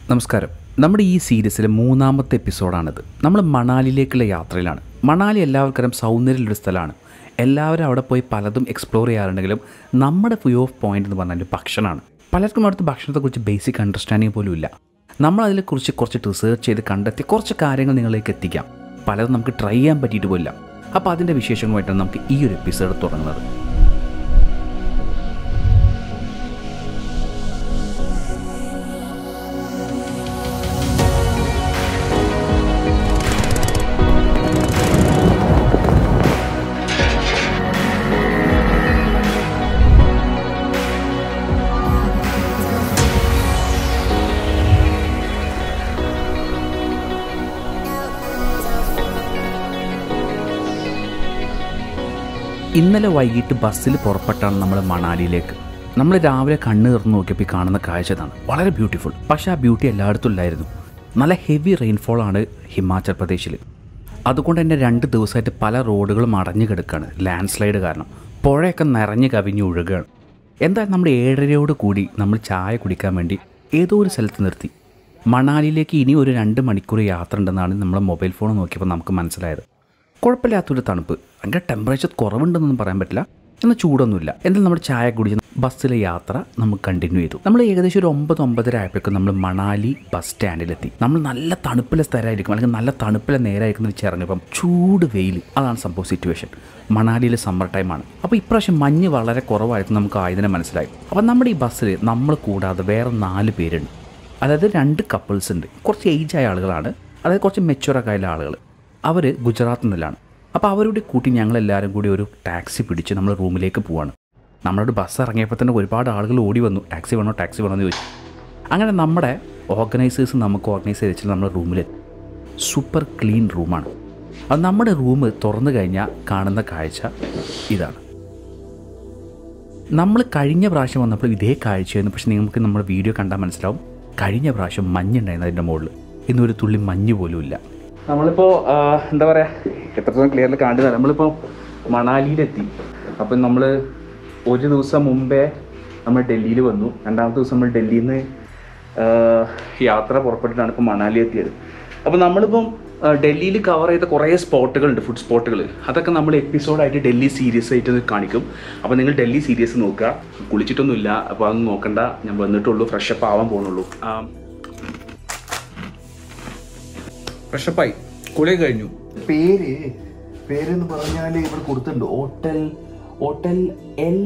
നമസ്കാരം. നമ്മുടെ ഈ സീരീസിലെ മൂന്നാമത്തെ എപ്പിസോഡാണിത്. നമ്മൾ മണാലിയിലേക്കുള്ള യാത്രയിലാണ്. മണാലി എല്ലാവർക്കും സൗന്ദര്യമുള്ളൊരു സ്ഥലമാണ്. എല്ലാവരും അവിടെ പോയി പലതും എക്സ്പ്ലോർ ചെയ്യാറുണ്ടെങ്കിലും നമ്മുടെ വ്യൂ ഓഫ് പോയിന്റ് എന്ന് പറഞ്ഞാൽ ഭക്ഷണമാണ്. പലർക്കും അവിടുത്തെ ഭക്ഷണത്തെക്കുറിച്ച് ബേസിക് അണ്ടർസ്റ്റാൻഡിങ് പോലും ഇല്ല. നമ്മളതിനെക്കുറിച്ച് കുറച്ച് റിസർച്ച് ചെയ്ത് കണ്ടെത്തി കുറച്ച് കാര്യങ്ങൾ നിങ്ങളിലേക്ക് എത്തിക്കാം. പലതും നമുക്ക് ട്രൈ ചെയ്യാൻ പറ്റിയിട്ട് പോലില്ല. അപ്പോൾ അതിൻ്റെ വിശേഷങ്ങളുമായിട്ടാണ് നമുക്ക് ഈ ഒരു എപ്പിസോഡ് തുടങ്ങുന്നത്. ഇന്നലെ വൈകിട്ട് ബസ്സിൽ പുറപ്പെട്ടാണ് നമ്മൾ മണാലിയിലേക്ക്. നമ്മൾ രാവിലെ കണ്ണ് തുറന്ന് നോക്കിയപ്പോൾ കാണുന്ന കാഴ്ച ഇതാണ്. വളരെ ബ്യൂട്ടിഫുൾ. പക്ഷേ ആ ബ്യൂട്ടി എല്ലായിടത്തും ഇല്ലായിരുന്നു. നല്ല ഹെവി റെയിൻഫോളാണ് ഹിമാചൽ പ്രദേശിൽ. അതുകൊണ്ട് തന്നെ 2 ദിവസമായിട്ട് പല റോഡുകളും അടഞ്ഞു കിടക്കുകയാണ്. ലാൻഡ് സ്ലൈഡ് കാരണം പുഴയൊക്കെ നിറഞ്ഞ് കവിഞ്ഞ് ഒഴുകുകയാണ്. എന്തായാലും നമ്മുടെ 7:30 കൂടി നമ്മൾ ചായ കുടിക്കാൻ വേണ്ടി ഏതോ ഒരു സ്ഥലത്ത് നിർത്തി. മണാലിയിലേക്ക് ഇനി ഒരു 2 മണിക്കൂർ യാത്ര ഉണ്ടെന്നാണ് നമ്മൾ മൊബൈൽ ഫോൺ നോക്കിയപ്പോൾ നമുക്ക് മനസ്സിലായത്. കുഴപ്പമില്ലാത്തൊരു തണുപ്പ്. ഭയങ്കര ടെമ്പറേച്ചർ കുറവുണ്ടെന്നൊന്നും പറയാൻ പറ്റില്ല, എന്നാൽ ചൂടൊന്നുമില്ല. എന്തായാലും നമ്മുടെ ചായ കുടിച്ച് ബസ്സിലെ യാത്ര നമുക്ക് കണ്ടിന്യൂ ചെയ്തു. നമ്മൾ ഏകദേശം ഒരു 9-9:30 ആയപ്പോഴേക്കും നമ്മൾ മണാലി ബസ് സ്റ്റാൻഡിലെത്തി. നമ്മൾ നല്ല തണുപ്പിലെ സ്ഥലമായിരിക്കും, അല്ലെങ്കിൽ നല്ല തണുപ്പിലെ നേരമായിരിക്കും വെച്ചിറങ്ങിയപ്പം ചൂട് വെയിൽ. അതാണ് സംഭവം സിറ്റുവേഷൻ. മണാലിയിൽ സമ്മർ ടൈമാണ്. അപ്പോൾ ഇപ്രാവശ്യം മഞ്ഞ് വളരെ കുറവായിരുന്നു, നമുക്ക് ആയതിനെ മനസ്സിലായി. അപ്പോൾ നമ്മുടെ ഈ ബസ്സിൽ നമ്മൾ കൂടാതെ വേറെ 4 പേരുണ്ട്. അതായത് 2 കപ്പിൾസ് ഉണ്ട്. കുറച്ച് ഏജായ ആളുകളാണ്, അതായത് കുറച്ച് മെച്ചുവറൊക്കെ ആയ ആളുകൾ. അവർ ഗുജറാത്തിൽ നിന്നാണ്. അപ്പോൾ അവരോട് കൂട്ടി ഞങ്ങളെല്ലാവരും കൂടി ഒരു ടാക്സി പിടിച്ച് നമ്മൾ റൂമിലേക്ക് പോവാണ്. നമ്മളോട് ബസ് ഇറങ്ങിയപ്പോൾ തന്നെ ഒരുപാട് ആളുകൾ ഓടി വന്നു, ടാക്സി വേണോ എന്ന് ചോദിച്ചു. അങ്ങനെ നമ്മുടെ ഓർഗനൈസേഴ്സ് നമുക്ക് ഓർഗനൈസ് ചെയ്ത് നമ്മുടെ റൂമിലെത്തി. സൂപ്പർ ക്ലീൻ റൂമാണ്. അത് നമ്മുടെ റൂം തുറന്നു കഴിഞ്ഞാൽ കാണുന്ന കാഴ്ച ഇതാണ്. നമ്മൾ കഴിഞ്ഞ പ്രാവശ്യം വന്നപ്പോൾ ഇതേ കാഴ്ചയായിരുന്നു. പക്ഷേ നിങ്ങൾക്ക് നമ്മുടെ വീഡിയോ കണ്ടാൽ മനസ്സിലാവും, കഴിഞ്ഞ പ്രാവശ്യം മഞ്ഞുണ്ടായിരുന്നു അതിൻ്റെ മുകളിൽ. ഇന്നൊരു തുള്ളി മഞ്ഞ് പോലും ഇല്ല. നമ്മളിപ്പോൾ എന്താ പറയുക, എത്രത്തോളം ക്ലിയറിൽ കാണുന്നത്, നമ്മളിപ്പോൾ മണാലിയിലെത്തി. അപ്പം നമ്മൾ ഒരു ദിവസം മുമ്പേ നമ്മൾ ഡൽഹിയിൽ വന്നു. 2ാമത്തെ ദിവസം നമ്മൾ ഡൽഹിയിൽ നിന്ന് യാത്ര പുറപ്പെട്ടിട്ടാണ് ഇപ്പോൾ മണാലി എത്തിയത്. അപ്പോൾ നമ്മളിപ്പം ഡൽഹിയിൽ കവർ ചെയ്ത കുറേ സ്പോട്ടുകളുണ്ട്, ഫുഡ് സ്പോട്ടുകൾ. അതൊക്കെ നമ്മൾ എപ്പിസോഡായിട്ട് ഡൽഹി സീരീസ് ആയിട്ട് കാണിക്കും. അപ്പോൾ നിങ്ങൾ ഡൽഹി സീരീസ് നോക്കുക. കുളിച്ചിട്ടൊന്നുമില്ല, അപ്പോൾ അതൊന്നും നോക്കണ്ട. ഞാൻ വന്നിട്ടുള്ളൂ, ഫ്രഷപ്പ് ആവാൻ പോകുന്നുള്ളൂ. ഫ്രഷപ്പായി, കുളി കഴിഞ്ഞു. പേരെന്ന് പറഞ്ഞാൽ ഇവിടെ കൊടുത്തിട്ടുണ്ട്, ഹോട്ടൽ എൽ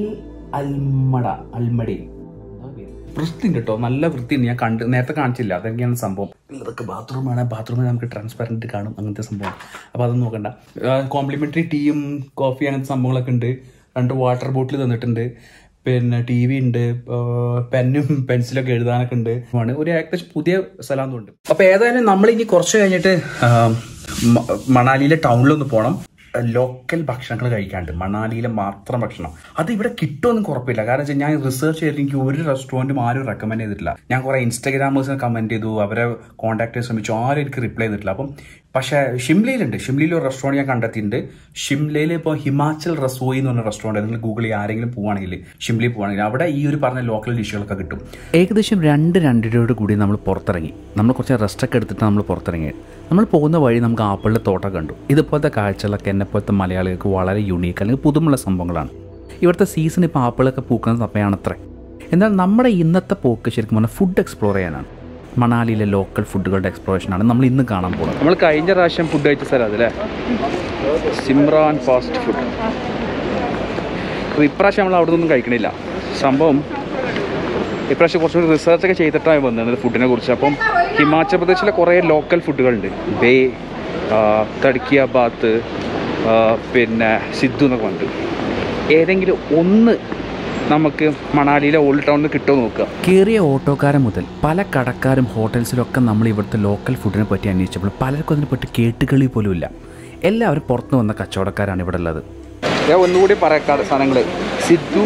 അൽമഡി. വൃത്തിയുണ്ട് കേട്ടോ, നല്ല വൃത്തിയുണ്ട്. ഞാൻ നേരത്തെ കാണിച്ചില്ല, അതൊക്കെയാണ് സംഭവം. ഇതൊക്കെ ബാത്റൂമാണ്. ബാത്റൂമിൽ നമുക്ക് ട്രാൻസ്പെറൻറ്റ് കാണും, അങ്ങനത്തെ സംഭവം. അപ്പോൾ അതൊന്നും നോക്കണ്ട. കോംപ്ലിമെൻ്ററി ടീയും കോഫി അങ്ങനത്തെ സംഭവങ്ങളൊക്കെ ഉണ്ട്. 2 വാട്ടർ ബോട്ടിൽ തന്നിട്ടുണ്ട്. പിന്നെ TV ഉണ്ട്, പെന്നും പെൻസിലൊക്കെ എഴുതാനൊക്കെ ഉണ്ട്. ഒരു ഏകദേശം പുതിയ സ്ഥലമുണ്ട്. അപ്പോൾ ഏതായാലും നമ്മളിനി കുറച്ച് കഴിഞ്ഞിട്ട് മണാലിയിലെ ടൗണിലൊന്ന് പോകണം. ലോക്കൽ ഭക്ഷണങ്ങൾ കഴിക്കാണ്ട്, മണാലിയിലെ മാത്രം ഭക്ഷണം. അത് ഇവിടെ കിട്ടുമെന്നും കുഴപ്പമില്ല. കാരണം വെച്ചാൽ ഞാൻ റിസർച്ച് ചെയ്തിട്ട് എനിക്ക് ഒരു റെസ്റ്റോറൻറ്റും ആരും റെക്കമെൻഡ് ചെയ്തിട്ടില്ല. ഞാൻ കുറേ ഇൻസ്റ്റാഗ്രാമേഴ്സിനെ കമൻറ്റ് ചെയ്തു, അവരെ കോൺടാക്ട് ചെയ്യാൻ ശ്രമിച്ചു, ആരും എനിക്ക് റിപ്ലൈ ചെയ്തിട്ടില്ല. അപ്പം പക്ഷേ ഷിംലയിലുണ്ട്. ഷിംലയിൽ ഒരു റെസ്റ്റോറൻറ്റ് ഞാൻ കണ്ടെത്തിയിട്ടുണ്ട്. ഷിംലയിൽ ഇപ്പോൾ ഹിമാചൽ റസോയി എന്ന് പറഞ്ഞ റെസ്റ്റോറൻറ്റ്, നിങ്ങൾ ഗൂഗിളിൽ ആരെങ്കിലും പോവുകയാണെങ്കിൽ, ഷിംലയിൽ പോവുകയാണെങ്കിൽ അവിടെ ഈ ഒരു പറഞ്ഞ ലോക്കൽ ഡിഷുകളൊക്കെ കിട്ടും. ഏകദേശം 2-2:30 കൂടി നമ്മൾ പുറത്തിറങ്ങി. നമ്മൾ കുറച്ച് റെസ്റ്റൊക്കെ എടുത്തിട്ട് നമ്മൾ പുറത്തിറങ്ങി. നമ്മൾ പോകുന്ന വഴി നമുക്ക് ആപ്പിളിൻ്റെ തോട്ടം കണ്ടു. ഇതുപോലത്തെ കാഴ്ചകളൊക്കെ എന്നെപ്പോലത്തെ മലയാളികൾക്ക് വളരെ യൂണീക്ക് അല്ലെങ്കിൽ പുതുമുള്ള സംഭവങ്ങളാണ്. ഇവിടുത്തെ സീസൺ ഇപ്പോൾ ആപ്പിളൊക്കെ പൂക്കുന്ന സമയമാണത്രേ. എന്നാൽ നമ്മുടെ ഇന്നത്തെ പോക്ക് ശരിക്കും പറഞ്ഞാൽ ഫുഡ് എക്സ്പ്ലോർ ചെയ്യാനാണ്. മണാലിയിലെ ലോക്കൽ ഫുഡുകളുടെ എക്സ്പ്ലോറേഷനാണ് നമ്മൾ ഇന്ന് കാണാൻ പോകുന്നത്. നമ്മൾ കഴിഞ്ഞ പ്രാവശ്യം ഫുഡ് കഴിച്ച സ്ഥലം അതല്ലേ, സിമ്രാൻ ഫാസ്റ്റ് ഫുഡ്. ഇപ്രാവശ്യം നമ്മൾ അവിടെ നിന്നും കഴിക്കണില്ല. സംഭവം ഇപ്രാവശ്യം കുറച്ചുകൂടി റിസർച്ചൊക്കെ ചെയ്തിട്ടാണ് വന്നത് ഫുഡിനെ കുറിച്ച്. അപ്പം ഹിമാചൽ പ്രദേശിലെ കുറേ ലോക്കൽ ഫുഡുകളുണ്ട്. ബേ, തഡ്കിയ ബാത്ത്, പിന്നെ സിദ്ധു എന്നൊക്കെ ഉണ്ട്. ഏതെങ്കിലും ഒന്ന് നമുക്ക് മണാലിയിലെ ഓൾഡ് ടൗണിൽ കിട്ടുമോ നോക്കുക. കയറിയ ഓട്ടോക്കാരൻ മുതൽ പല കടക്കാരും ഹോട്ടൽസിലൊക്കെ നമ്മൾ ഇവിടുത്തെ ലോക്കൽ ഫുഡിനെ പറ്റി അന്വേഷിച്ചപ്പോൾ പലർക്കും അതിനെപ്പറ്റി കേട്ടുകളി പോലും ഇല്ല. എല്ലാവരും പുറത്ത് വന്ന കച്ചവടക്കാരാണ് ഇവിടെ ഉള്ളത്. ഞാൻ ഒന്നുകൂടി പറയാം സാധനങ്ങൾ: സിദ്ധു,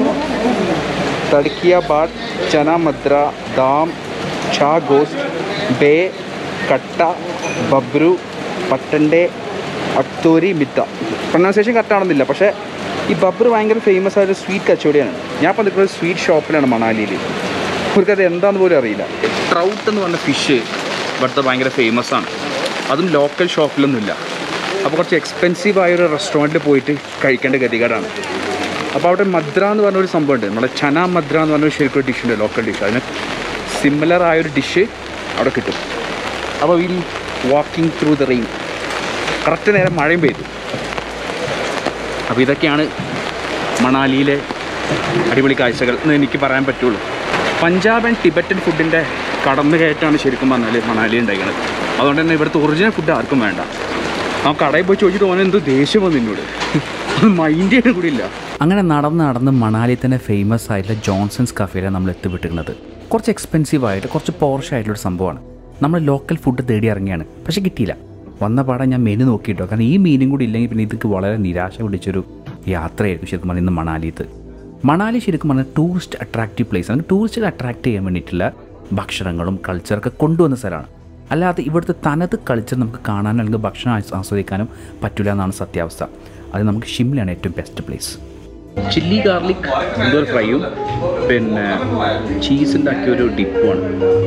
തഡ്കിയ ബാത്ത്, ചന മദ്ര, ദാം, ഛാ ഗോസ്റ്റ്, ബേ, കട്ട, ബബ്രു, പട്ടൻ്റെ, അക്തോരി, മിത്ത. പ്രൊനൗൺസിയേഷൻ കറക്റ്റാണെന്നില്ല, പക്ഷേ ഈ ബബ്രു ഭയങ്കര ഫേമസ് ആയൊരു സ്വീറ്റ് കച്ചവടിയാണ്. ഞാൻ ഇപ്പോൾ നിൽക്കുന്നത് സ്വീറ്റ് ഷോപ്പിലാണ് മണാലിയിൽ. അവർക്കത് എന്താണെന്ന് പോലും അറിയില്ല. ട്രൗട്ട് എന്ന് പറഞ്ഞ ഫിഷ് ഇവിടുത്തെ ഭയങ്കര ഫേമസ് ആണ്. അതും ലോക്കൽ ഷോപ്പിലൊന്നുമില്ല. അപ്പോൾ കുറച്ച് എക്സ്പെൻസീവ് ആയൊരു റെസ്റ്റോറൻറ്റിൽ പോയിട്ട് കഴിക്കേണ്ട ഗതികേടാണ്. അപ്പോൾ അവിടെ മദ്ര എന്ന് പറഞ്ഞൊരു സംഭവമുണ്ട്. നമ്മുടെ ചന മദ്ര എന്ന് പറഞ്ഞൊരു ശരിക്കും ഡിഷുണ്ട്, ലോക്കൽ ഡിഷ്. അതിന് സിമിലർ ആയൊരു ഡിഷ് അവിടെ കിട്ടും. അപ്പോൾ we'll walking through the rain. Correct നേരം മഴയും പെയ്തു. അപ്പോൾ ഇതൊക്കെയാണ് മണാലിയിലെ അടിപൊളി കാഴ്ചകൾ എന്ന് എനിക്ക് പറയാൻ പറ്റുള്ളൂ. പഞ്ചാബ് ആൻഡ് ടിബറ്റൻ ഫുഡിൻ്റെ കടന്നുകയറ്റാണ് ശരിക്കും പറഞ്ഞാൽ മണാലി ഉണ്ടായിരിക്കുന്നത്. അതുകൊണ്ട് തന്നെ ഇവിടുത്തെ ഒറിജിനൽ ഫുഡ് ആർക്കും വേണ്ട. ആ കടയിൽ പോയി ചോദിച്ചിട്ട് ഓനെ എന്തോ ദേഷ്യം വന്നു എന്നോട്. അത് മൈൻഡ് ചെയ്യാൻ കൂടി ഇല്ല. അങ്ങനെ നടന്ന് മണാലി തന്നെ ഫേമസ് ആയിട്ടുള്ള ജോൺസൺസ് കഫേയിലാണ് നമ്മൾ എത്തിപ്പെട്ടിരുന്നത്. കുറച്ച് എക്സ്പെൻസീവ് ആയിട്ട് കുറച്ച് പോർഷ് ആയിട്ടുള്ളൊരു സംഭവമാണ്. നമ്മൾ ലോക്കൽ ഫുഡ് തേടി ഇറങ്ങിയാണ്, പക്ഷേ കിട്ടിയില്ല. വന്ന പാടെ ഞാൻ മെനു നോക്കിയിട്ടോ, കാരണം ഈ മീനും കൂടി ഇല്ലെങ്കിൽ പിന്നെ ഇതൊക്കെ വളരെ നിരാശ പിടിച്ചൊരു യാത്രയായിരിക്കും ശരിക്കും പറഞ്ഞാൽ ഇന്ന് മണാലിത്ത്. മണാലി ശരിക്കും പറഞ്ഞാൽ ടൂറിസ്റ്റ് അട്രാക്റ്റീവ് പ്ലേസ് ആണ്. ടൂറിസ്റ്റുകൾ അട്രാക്റ്റ് ചെയ്യാൻ വേണ്ടിയിട്ടുള്ള ഭക്ഷണങ്ങളും കൾച്ചറൊക്കെ കൊണ്ടുവന്ന സ്ഥലമാണ്. അല്ലാതെ ഇവിടുത്തെ തനത് കൾച്ചർ നമുക്ക് കാണാനും അല്ലെങ്കിൽ ഭക്ഷണം ആസ്വദിക്കാനും പറ്റില്ല എന്നാണ് സത്യാവസ്ഥ. അത് നമുക്ക് ഷിംലയാണ് ഏറ്റവും ബെസ്റ്റ് പ്ലേസ്. ചില്ലി ഗാർലിക് എന്തോ ഒരു ഫ്രൈയും പിന്നെ ചീസ് ഉണ്ടാക്കിയൊരു ഡിപ്പുമാണ്.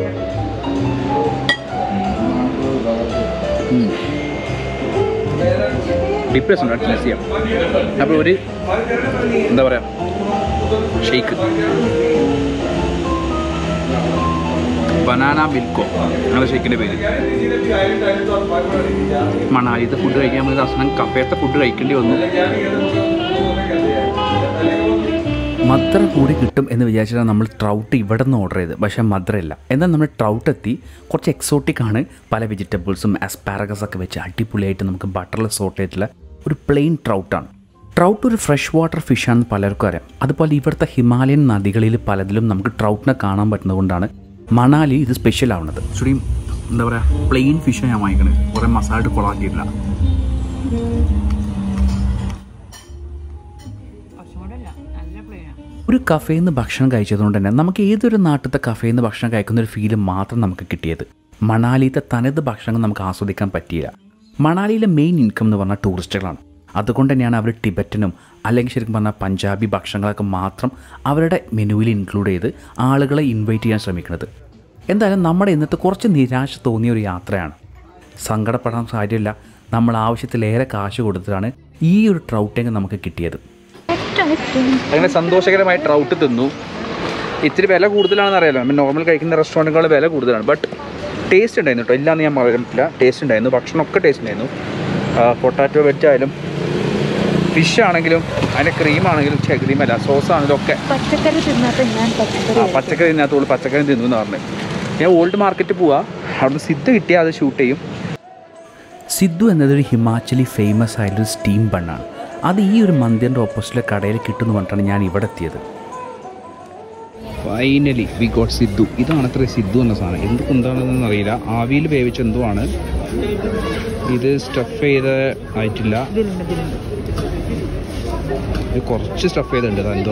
ഡിപ്രസ് ഉണ്ട് ടേസ്റ്റ് ചെയ്യാം. അപ്പോൾ ഒരു എന്താ പറയുക ഷെയ്ക്ക് ബനാന മിൽക്കോ അങ്ങനെ ഷെയ്ക്കിൻ്റെ പേര്. മണാലിത്തെ ഫുഡ് കഴിക്കാൻ വേണ്ടി അവസാനം കഫേത്തെ ഫുഡ് കഴിക്കേണ്ടി വന്നു. മദ്ര കൂടി കിട്ടും എന്ന് വിചാരിച്ചിട്ടാണ് നമ്മൾ ട്രൗട്ട് ഇവിടെ നിന്ന് ഓർഡർ ചെയ്ത്. പക്ഷേ മദ്രയില്ല. എന്നാൽ നമ്മൾ ട്രൗട്ട് എത്തി. കുറച്ച് എക്സോട്ടിക് ആണ്. പല വെജിറ്റബിൾസും ആസ്പാരഗസൊക്കെ വെച്ച് അടിപൊളിയായിട്ട് നമുക്ക് ബട്ടറിൽ സോട്ട് ചെയ്തിട്ടുള്ള ഒരു പ്ലെയിൻ ട്രൗട്ടാണ്. ട്രൗട്ട് ഒരു ഫ്രഷ് വാട്ടർ ഫിഷാണെന്ന് പലർക്കും അറിയാം. അതുപോലെ ഇവിടുത്തെ ഹിമാലയൻ നദികളിൽ പലതിലും നമുക്ക് ട്രൗട്ടിനെ കാണാൻ പറ്റുന്നതുകൊണ്ടാണ് മണാലി ഇത് സ്പെഷ്യൽ ആവുന്നത്. ആക്ച്വലി എന്താ പറയുക പ്ലെയിൻ ഫിഷാണ് ഞാൻ വാങ്ങിക്കണത്. കുറേ മസാല കൊളാക്കിയിട്ടില്ല. ഒരു കഫേയിൽ നിന്ന് ഭക്ഷണം കഴിച്ചതുകൊണ്ട് തന്നെ നമുക്ക് ഏതൊരു നാട്ടിലത്തെ കഫേയിൽ നിന്ന് ഭക്ഷണം കഴിക്കുന്ന ഒരു ഫീല് മാത്രം നമുക്ക് കിട്ടിയത്. മണാലിയിലത്തെ തനത് ഭക്ഷണം നമുക്ക് ആസ്വദിക്കാൻ പറ്റിയില്ല. മണാലിയിലെ മെയിൻ ഇൻകം എന്ന് പറഞ്ഞാൽ ടൂറിസ്റ്റുകളാണ്. അതുകൊണ്ട് തന്നെയാണ് അവർ ടിബറ്റനും അല്ലെങ്കിൽ ശരിക്കും പറഞ്ഞാൽ പഞ്ചാബി ഭക്ഷണങ്ങളൊക്കെ മാത്രം അവരുടെ മെനുവിൽ ഇൻക്ലൂഡ് ചെയ്ത് ആളുകളെ ഇൻവൈറ്റ് ചെയ്യാൻ ശ്രമിക്കുന്നത്. എന്തായാലും നമ്മുടെ ഇന്നത്തെ കുറച്ച് നിരാശ തോന്നിയ ഒരു യാത്രയാണ്. സങ്കടപ്പെടാൻ സാധ്യമില്ല. നമ്മൾ ആവശ്യത്തിലേറെ കാശ് കൊടുത്തിട്ടാണ് ഈ ഒരു ട്രൗട്ടിങ് നമുക്ക് കിട്ടിയത്. അങ്ങനെ സന്തോഷകരമായി ട്രൗട്ട് തിന്നു. ഇത്തിരി വില കൂടുതലാണെന്ന് അറിയാലോ. നമ്മൾ നോർമൽ കഴിക്കുന്ന റെസ്റ്റോറൻറ്റുകൾ വില കൂടുതലാണ്. ബട്ട് ടേസ്റ്റ് ഉണ്ടായിരുന്നു കേട്ടോ. ഇല്ലാന്ന് ഞാൻ പറഞ്ഞിട്ടില്ല. ടേസ്റ്റ് ഉണ്ടായിരുന്നു. ഭക്ഷണമൊക്കെ ടേസ്റ്റ് ഉണ്ടായിരുന്നു. പൊട്ടാറ്റോ വെജ് ആയാലും ഫിഷ് ആണെങ്കിലും അതിൻ്റെ ക്രീമാണെങ്കിലും ക്രീമല്ല സോസാണെങ്കിലും ഒക്കെ പച്ചക്കറി തിന്നാത്തോളൂ പച്ചക്കറി തിന്നു എന്ന് പറഞ്ഞു. ഞാൻ ഓൾഡ് മാർക്കറ്റിൽ പോവാ. അവിടുന്ന് സിദ്ധു കിട്ടിയാൽ അത് ഷൂട്ട് ചെയ്യും. സിദ്ധു എന്നതൊരു ഹിമാചലി ഫേമസ് ആയിട്ടൊരു സ്റ്റീം ബണ്ണാണ്. അത് ഈ ഒരു മന്ദിറിൻ്റെ ഓപ്പോസിറ്റിലെ കടയിൽ കിട്ടുമെന്ന് പറഞ്ഞിട്ടാണ് ഞാൻ ഇവിടെ എത്തിയത്. Finally we got siddu. ഇതാണ് അത്ര സിദ്ധു എന്ന സാധനം. എന്താണെന്നൊന്നും അറിയില്ല. ആവിയിൽ വേവിച്ച എന്തോ ആണ് ഇത്. സ്റ്റഫ് ചെയ്ത് ആയിട്ടില്ല. ഇത് കുറച്ച് സ്റ്റഫ് ചെയ്തിട്ടുണ്ട്. അതെന്തോ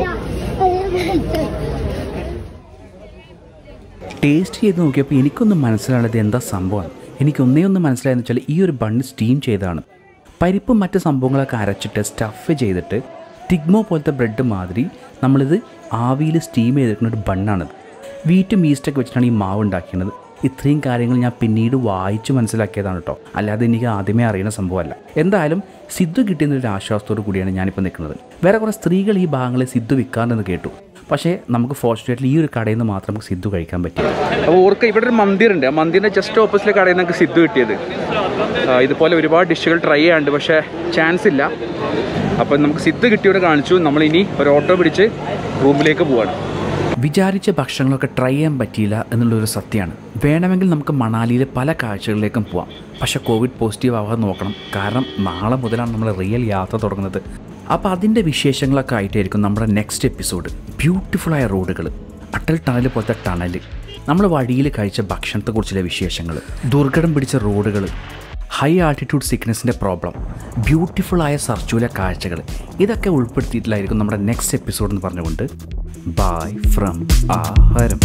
ടേസ്റ്റ് ചെയ്ത് നോക്കിയപ്പോൾ എനിക്കൊന്നും മനസ്സിലായത് എന്താ സംഭവമാണ്. എനിക്കൊന്നേ മനസ്സിലായെന്ന് വെച്ചാൽ ഈ ഒരു ബണ്ണ് സ്റ്റീം ചെയ്തതാണ്. പരിപ്പും മറ്റ് സംഭവങ്ങളൊക്കെ അരച്ചിട്ട് സ്റ്റഫ് ചെയ്തിട്ട് ടിഗ്മോ പോലത്തെ ബ്രെഡ് മാതിരി നമ്മളിത് ആവിയിൽ സ്റ്റീം ചെയ്തിരിക്കുന്ന ഒരു ബണ്ണാണിത്. വീറ്റും ഈസ്റ്റൊക്കെ വെച്ചിട്ടാണ് ഈ മാവ് ഉണ്ടാക്കുന്നത്. ഇത്രയും കാര്യങ്ങൾ ഞാൻ പിന്നീട് വായിച്ച് മനസ്സിലാക്കിയതാണ് കേട്ടോ. അല്ലാതെ എനിക്ക് ആദ്യമേ അറിയുന്ന സംഭവമല്ല. എന്തായാലും സിദ്ധു കിട്ടിയെന്നൊരു ആശ്വാസത്തോടു കൂടിയാണ് ഞാനിപ്പോൾ നിൽക്കുന്നത്. വേറെ കുറേ സ്ത്രീകൾ ഈ ഭാഗങ്ങളിൽ സിദ്ധു വിൽക്കാറുണ്ടെന്ന് കേട്ടു. പക്ഷേ നമുക്ക് ഫോർച്ചുനേറ്റ്ലി ഈ ഒരു കടയിൽ നിന്ന് മാത്രം നമുക്ക് സിദ്ധു കഴിക്കാൻ പറ്റും. അപ്പോൾ ഓർക്ക് ഇവിടെ ഒരു മന്ദിറുണ്ട്. ആ മന്ദിറിൻ്റെ ജസ്റ്റ് ഓപ്പോസിറ്റിലെ കടയിൽ നിന്ന് നമുക്ക് സിദ്ധു കിട്ടിയത്. ഇതുപോലെ ഒരുപാട് ഡിഷുകൾ ട്രൈ ചെയ്യാനുണ്ട്. പക്ഷേ ചാൻസ് ഇല്ല. അപ്പോൾ നമുക്ക് സിദ്ധു കിട്ടിയോടെ കാണിച്ചു. നമ്മളിനി ഒരു ഓട്ടോ പിടിച്ച് റൂമിലേക്ക് പോവാണ്. വിചാരിച്ച ഭക്ഷണങ്ങളൊക്കെ ട്രൈ ചെയ്യാൻ പറ്റിയില്ല എന്നുള്ളൊരു സത്യമാണ്. വേണമെങ്കിൽ നമുക്ക് മണാലിയിലെ പല കാഴ്ചകളിലേക്കും പോവാം. പക്ഷേ കോവിഡ് പോസിറ്റീവ് ആവാൻ നോക്കണം. കാരണം നാളെ മുതലാണ് നമ്മൾ റിയൽ യാത്ര തുടങ്ങുന്നത്. അപ്പോൾ അതിൻ്റെ വിശേഷങ്ങളൊക്കെ ആയിട്ടായിരിക്കും നമ്മുടെ നെക്സ്റ്റ് എപ്പിസോഡ്. ബ്യൂട്ടിഫുള്ളായ റോഡുകൾ, അട്ടൽ ടണൽ പോലത്തെ ടണൽ, നമ്മൾ വഴിയിൽ കഴിച്ച ഭക്ഷണത്തെക്കുറിച്ചുള്ള വിശേഷങ്ങൾ, ദുർഘടം പിടിച്ച റോഡുകൾ, ഹൈ ആൾട്ടിറ്റ്യൂഡ് സിക്നസിൻ്റെ പ്രോബ്ലം, ബ്യൂട്ടിഫുള്ളായ സർച്ചുല കാഴ്ചകൾ, ഇതൊക്കെ ഉൾപ്പെടുത്തിയിട്ടില്ലായിരിക്കും നമ്മുടെ നെക്സ്റ്റ് എപ്പിസോഡ് എന്ന് പറഞ്ഞുകൊണ്ട് ബൈ ഫ്രം ആഹാരം.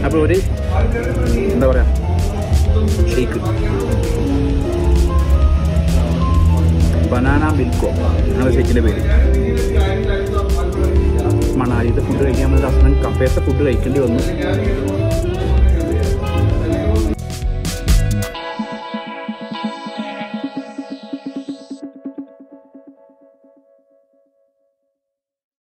അപ്പോൾ ഒരു എന്താ പറയുക ഷേക്ക് ബനാന മിൽക്കോ അങ്ങനെ ഷേക്കിൻ്റെ പേര്. മണാലിയിലത്തെ ഫുഡ് കഴിക്കാൻ പറ്റുന്ന അവസരം കഫേത്തെ ഫുഡ് കഴിക്കേണ്ടി വന്നു.